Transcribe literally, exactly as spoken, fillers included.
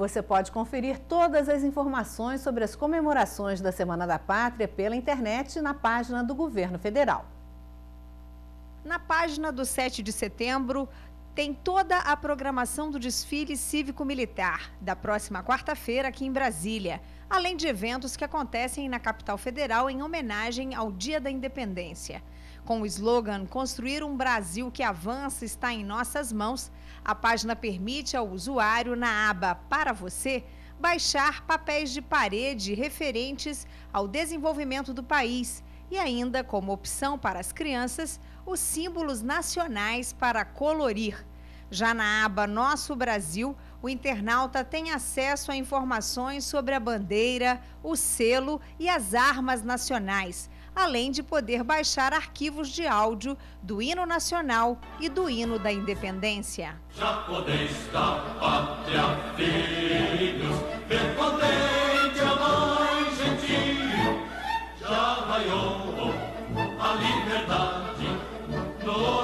Você pode conferir todas as informações sobre as comemorações da Semana da Pátria pela internet na página do Governo Federal. Na página do sete de setembro, tem toda a programação do desfile cívico-militar da próxima quarta-feira aqui em Brasília, além de eventos que acontecem na capital federal em homenagem ao Dia da Independência. Com o slogan "Construir um Brasil que avança está em nossas mãos", a página permite ao usuário, na aba Para Você, baixar papéis de parede referentes ao desenvolvimento do país e ainda, como opção para as crianças, os símbolos nacionais para colorir. Já na aba Nosso Brasil, o internauta tem acesso a informações sobre a bandeira, o selo e as armas nacionais, além de poder baixar arquivos de áudio do hino nacional e do hino da independência. Já podeis da pátria, filhos, ver contente a mãe gentil, já raiou a liberdade no